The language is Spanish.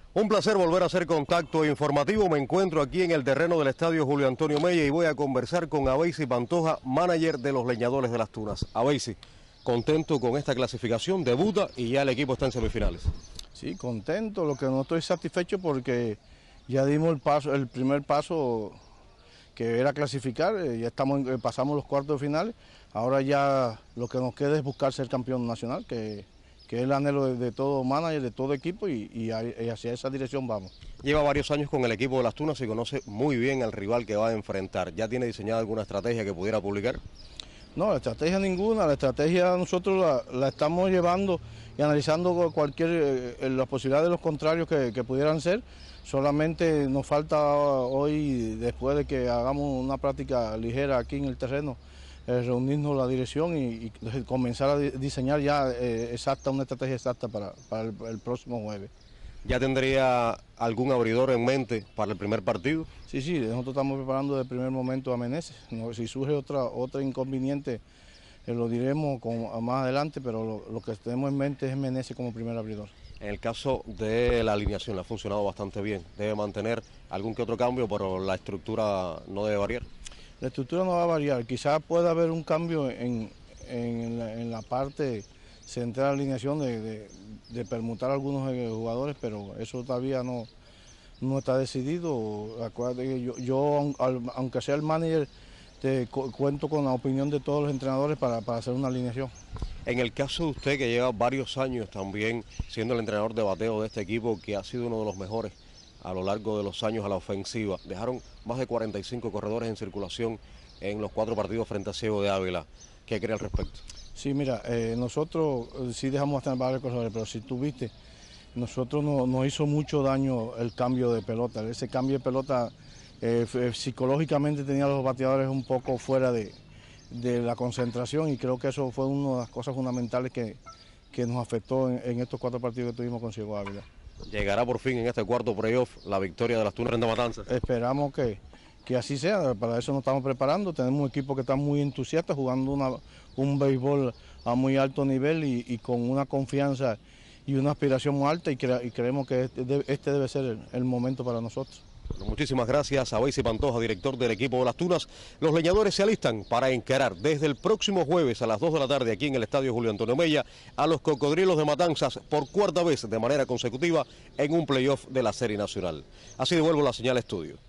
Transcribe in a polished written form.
Un placer volver a hacer contacto informativo. Me encuentro aquí en el terreno del estadio Julio Antonio Mella y voy a conversar con Abeisi Pantoja, manager de los Leñadores de las Tunas. Abeisi, contento con esta clasificación, debuta y ya el equipo está en semifinales. Sí, contento, lo que no estoy satisfecho porque ya dimos el primer paso que era clasificar, ya pasamos los cuartos de finales, ahora ya lo que nos queda es buscar ser campeón nacional, que es el anhelo de todo manager, de todo equipo y hacia esa dirección vamos. Lleva varios años con el equipo de las Tunas y conoce muy bien al rival que va a enfrentar. ¿Ya tiene diseñada alguna estrategia que pudiera publicar? No, la estrategia ninguna, la estrategia nosotros la estamos llevando y analizando las posibilidades de los contrarios que pudieran ser. Solamente nos falta hoy, después de que hagamos una práctica ligera aquí en el terreno, reunirnos la dirección y comenzar a diseñar ya una estrategia exacta para el próximo jueves. ¿Ya tendría algún abridor en mente para el primer partido? Sí, nosotros estamos preparando desde el primer momento a Meneses. No, si surge otro inconveniente, lo diremos más adelante, pero lo que tenemos en mente es Meneses como primer abridor. En el caso de la alineación, le ha funcionado bastante bien. Debe mantener algún que otro cambio, pero la estructura no debe variar. La estructura no va a variar. Quizás pueda haber un cambio en la parte central de la alineación de permutar a algunos jugadores, pero eso todavía no está decidido. Acuérdate que yo aunque sea el manager, cuento con la opinión de todos los entrenadores para hacer una alineación. En el caso de usted, que lleva varios años también siendo el entrenador de bateo de este equipo, que ha sido uno de los mejores a lo largo de los años a la ofensiva, dejaron más de 45 corredores en circulación en los 4 partidos frente a Ciego de Ávila. ¿Qué cree al respecto? Sí, mira, nosotros sí dejamos bastante varios corredores, pero si tú viste, nosotros nos hizo mucho daño el cambio de pelota. Ese cambio de pelota psicológicamente tenía a los bateadores un poco fuera de la concentración y creo que eso fue una de las cosas fundamentales que nos afectó en estos 4 partidos que tuvimos con Ciego Ávila. ¿Llegará por fin en este cuarto playoff la victoria de las Tunas frente a Matanzas? Esperamos que así sea, para eso nos estamos preparando. Tenemos un equipo que está muy entusiasta, jugando un béisbol a muy alto nivel y con una confianza y una aspiración muy alta y creemos que este debe ser el momento para nosotros. Bueno, muchísimas gracias a Abeisi Pantoja, director del equipo de las Tunas. Los Leñadores se alistan para encarar desde el próximo jueves a las 2 de la tarde aquí en el estadio Julio Antonio Mella a los Cocodrilos de Matanzas por 4ª vez de manera consecutiva en un playoff de la Serie Nacional. Así devuelvo la señal a estudio.